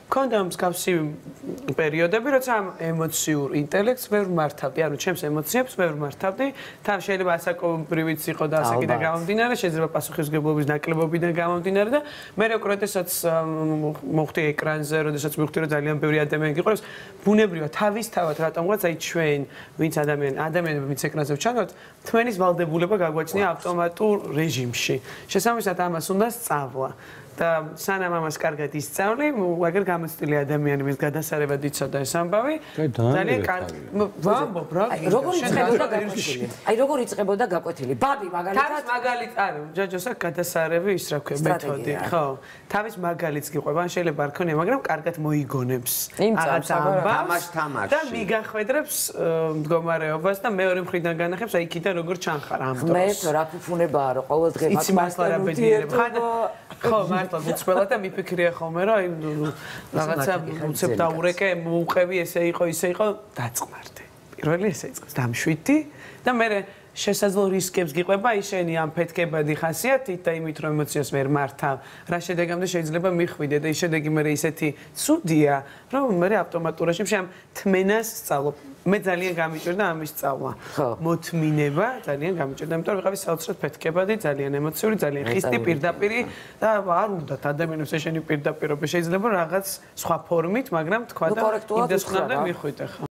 მქონდა მსგავსი პერიოდები, როცა ამ ემოციურ ინტელექტს ვერ მართავდი, ანუ ჩემს ემოციებს ვერ მართავდი. თან შეიძლება ასაკობრივიც იყო და ასაკიდან გამომდინარე, შეიძლება პასუხისმგებლობის ნაკლებობიდან გამომდინარე და მე როდესაც მოხდი ეკრანზე, როდესაც მივხვდი რომ ძალიან ბევრი ადამიანი გიყურებს, ბუნებრივად თავისთავად რატომღაც აი ჩვენ ვინც ადამიანები ვინც ეკრანზე ვჩანოთ, თმენის ვალდებულება გაგვაჩნია ავტომატურ რეჟიმში. შესაბამისად ამას უნდა სწავლა. და სანამ ამას კარგად ისწავლი, აგერ გამოცდილი ადამიანი მის გადასარევად იცოდა ეს ამბავი. ძალიან კარგი. ვამბობ რა. როგორ იწყებოდა გაკვეთილი? ბაბი მაგალითად. მაგალითად, არა, ჯაჯოსა გადასარევი ის რა ქვია მეთოდი, ხო. თავის მაგალითს გიყვება, ან შეიძლება არ ქონია, მაგრამ კარგად მოიგონებს. რაღაც თამაშ და მიგახვედრებს მდგომარეობას და მეორე მხრიდან განახებს, აი იქიდან როგორ ჩანხარ ამ დროს. მე რა ფუფუნებაა, რომ ყოველ დღე იცი მასლა რა ბედნიერება. ხო, მართლა გუცველა და მიფიქრია ხოლმე, რომ აი რაღაცა უცებ დაურეკე, მოუყევი, ესე იყო, ისე იყო, დაწყმარდი. პირველი ესე იწყეს, დამშვიდი და მე შესაძლო რისკებს გიყვება ისინი ამ ფეთქებადი ხასიათით და იმით რომ ემოციას ვერ მართავ. რა შედეგამდე შეიძლება მიხვიდე და ის შედეგი მე ისეთი ცუდია, რომ მე ავტომატურად ამ თმენას სწავლობ. მე ძალიან გამიჭირდა ამის სწავლა. მოთმინება ძალიან გამიჭირდა, იმიტომ რომ ვიყავი საოცრად ფეთქებადი, ძალიან ემოციური, ძალიან ხისტი, პირდაპირი და არ უნდათ ადამიანებს ეშენი პირდაპირობა. შეიძლება რაღაც სხვა ფორმით, მაგრამ თქვა და იმ დასკვნამდე მიხვიდე.